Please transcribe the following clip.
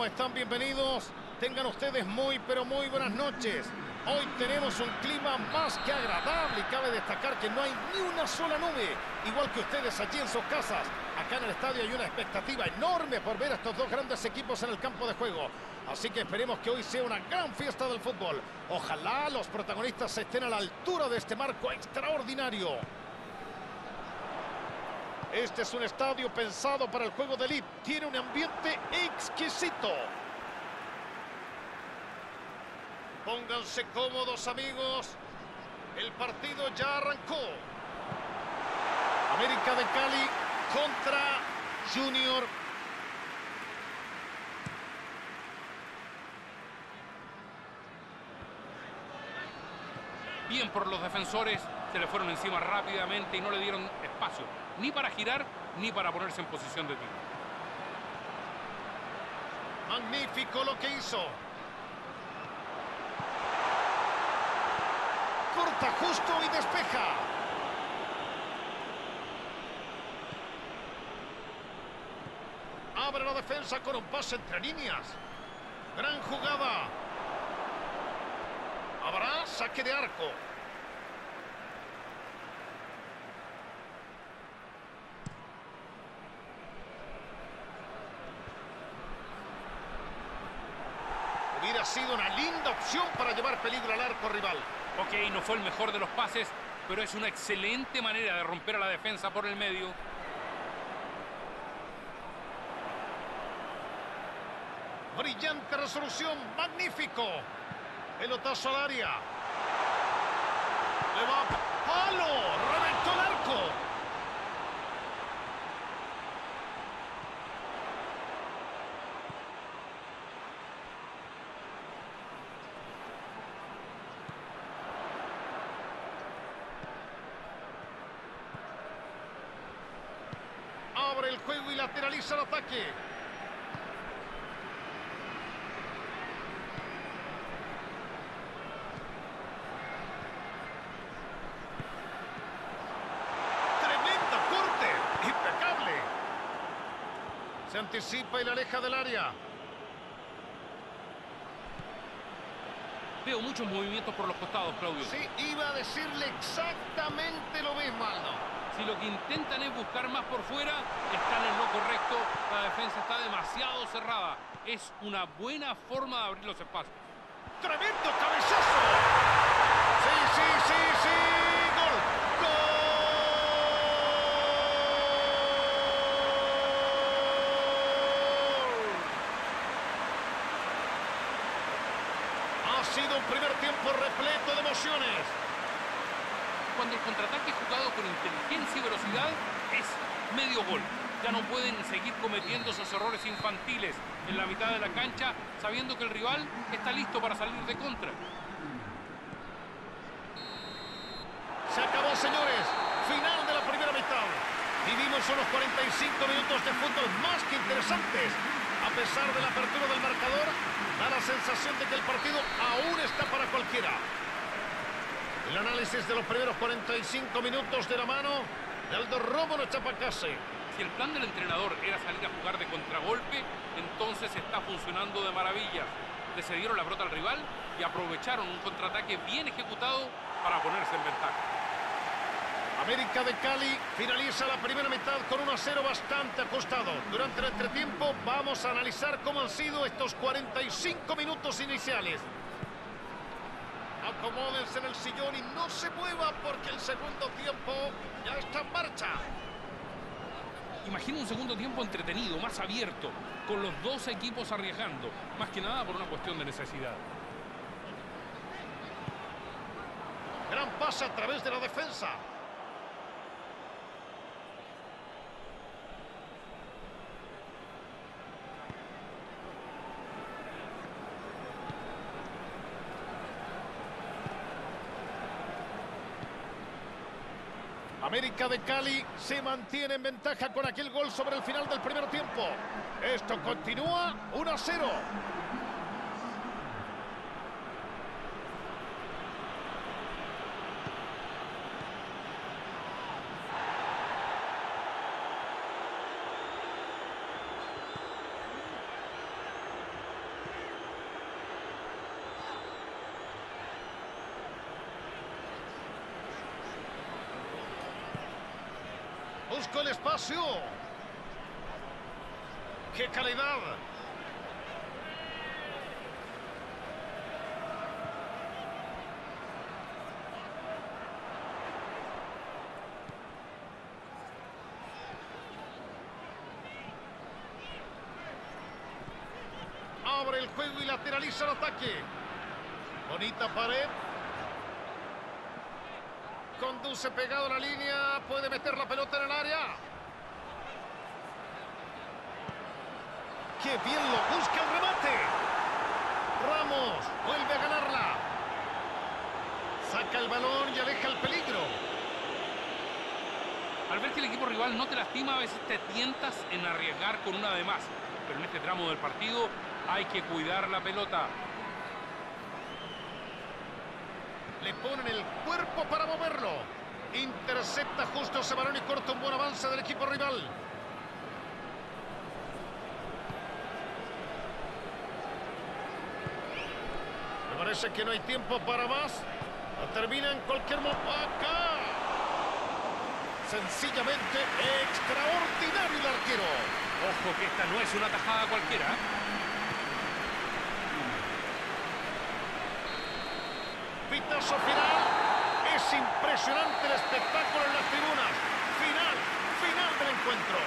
¿Cómo están? Bienvenidos. Tengan ustedes muy, pero muy buenas noches. Hoy tenemos un clima más que agradable y cabe destacar que no hay ni una sola nube. Igual que ustedes allí en sus casas. Acá en el estadio hay una expectativa enorme por ver a estos dos grandes equipos en el campo de juego. Así que esperemos que hoy sea una gran fiesta del fútbol. Ojalá los protagonistas estén a la altura de este marco extraordinario. Este es un estadio pensado para el juego de elite. Tiene un ambiente exquisito. Pónganse cómodos, amigos. El partido ya arrancó. América de Cali contra Junior. Bien por los defensores, se le fueron encima rápidamente y no le dieron espacio, ni para girar, ni para ponerse en posición de tiro. Magnífico lo que hizo. Corta justo y despeja. Abre la defensa con un pase entre líneas. Gran jugada. Habrá saque de arco. Hubiera sido una linda opción para llevar peligro al arco rival. Ok, no fue el mejor de los pases, pero es una excelente manera de romper a la defensa por el medio. Brillante resolución, magnífico. Pelotazo al área. Le va palo, reventó el arco. Abre el juego y lateraliza el ataque. Se anticipa y la aleja del área. Veo muchos movimientos por los costados, Claudio. Sí, iba a decirle exactamente lo mismo, Aldo. Si lo que intentan es buscar más por fuera, están en lo correcto. La defensa está demasiado cerrada. Es una buena forma de abrir los espacios. ¡Tremendo cabezazo! ¡Sí, sí, sí, sí! ¡Gol! ¡Gol! Ha sido un primer tiempo repleto de emociones. Cuando el contraataque es jugado con inteligencia y velocidad, es medio gol. Ya no pueden seguir cometiendo esos errores infantiles en la mitad de la cancha, sabiendo que el rival está listo para salir de contra. Se acabó, señores. Final de la primera mitad. Vivimos unos 45 minutos de fútbol más que interesantes. A pesar de la apertura del marcador, da la sensación de que el partido aún está para cualquiera. El análisis de los primeros 45 minutos de la mano de Aldo Romo Chapacase. Si el plan del entrenador era salir a jugar de contragolpe, entonces está funcionando de maravilla. Le cedieron la pelota al rival y aprovecharon un contraataque bien ejecutado para ponerse en ventaja. América de Cali finaliza la primera mitad con 1-0 bastante ajustado. Durante el entretiempo vamos a analizar cómo han sido estos 45 minutos iniciales. Acomódense en el sillón y no se muevan porque el segundo tiempo ya está en marcha. Imagina un segundo tiempo entretenido, más abierto, con los dos equipos arriesgando, más que nada por una cuestión de necesidad. Gran pase a través de la defensa. América de Cali se mantiene en ventaja con aquel gol sobre el final del primer tiempo. Esto continúa 1-0. buscó el espacio. ¡Qué calidad! Abre el juego y lateraliza el ataque. Bonita pared. Conduce pegado a la línea. Puede meter la pelota en el área. ¡Qué bien lo busca el remate! Ramos vuelve a ganarla. Saca el balón y aleja el peligro. Al ver que el equipo rival no te lastima, a veces te tientas en arriesgar con una de más. Pero en este tramo del partido hay que cuidar la pelota. Le ponen el cuerpo para moverlo. Intercepta justo ese balón y corta un buen avance del equipo rival. Me parece que no hay tiempo para más. Lo termina en cualquier momento. ¡Acá! Sencillamente extraordinario el arquero. Ojo que esta no es una tajada cualquiera. Pitazo final. Es impresionante el espectáculo en las tribunas. Final del encuentro.